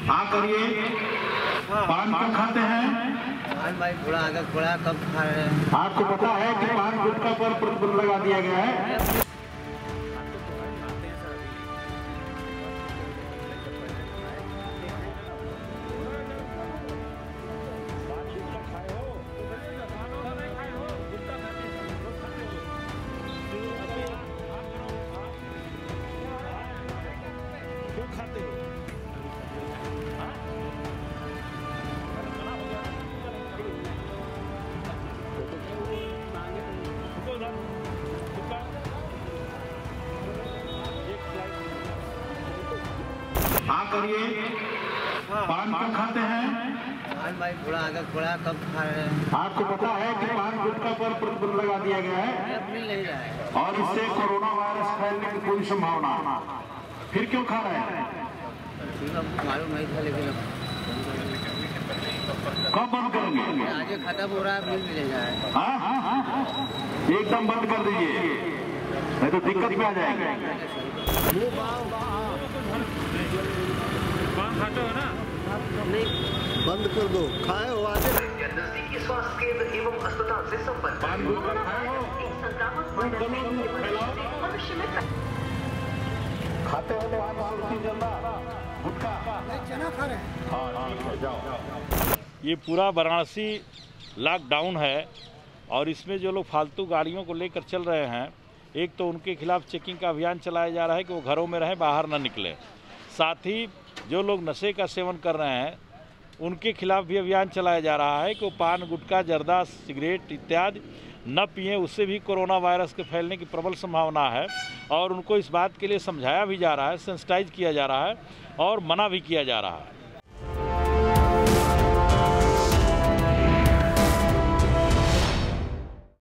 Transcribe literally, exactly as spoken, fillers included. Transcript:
हाँ करिए। पान कब खाते हैं? पान भाई थोड़ा आगे थोड़ा कब खा रहे हैं? आपको पता है कि पान गुटखा पर प्रतिबंध लगा दिया गया है? हाँ करिए। पान कब खाते हैं? पान भाई थोड़ा आगे थोड़ा कब खा रहे हैं? आपको पता है कि पान गुटखा पर प्रतिबंध लगा दिया गया है मिल नहीं रहा है और इससे कोरोना वायरस फैलने की कोई संभावना, फिर क्यों खा रहे हैं? मालूम नहीं था लेकिन कब बंद करेंगे? आगे खत्म हो रहा है, फिर मिलेगा है। हाँ हाँ हाँ एकदम बंद कर दीजिए, नहीं तो दिक्कत में आ जाएंगे। पान खाते हो ना? नहीं बंद कर दो, खाए हो आगे। नजदीकी स्वास्थ्य केंद्र एवं अस्पताल से संपर्क पान गुटखा खाए हो? भविष्य में खाते हो तो आप सुर्खी जल्दा गुटखा चना खा रहे हैं। हाँ ठीक है, जाओ। ये पूरा वाराणसी लॉकडाउन है और इसमें जो लोग फालतू गाड़ियों को लेकर चल रहे हैं, एक तो उनके खिलाफ चेकिंग का अभियान चलाया जा रहा है कि वो घरों में रहें, बाहर ना निकलें। साथ ही जो लोग नशे का सेवन कर रहे हैं उनके खिलाफ भी अभियान चलाया जा रहा है कि वो पान गुटखा जर्दा सिगरेट इत्यादि न पिएं, उससे भी कोरोना वायरस के फैलने की प्रबल संभावना है। और उनको इस बात के लिए समझाया भी जा रहा है, सेंसिटाइज किया जा रहा है और मना भी किया जा रहा है।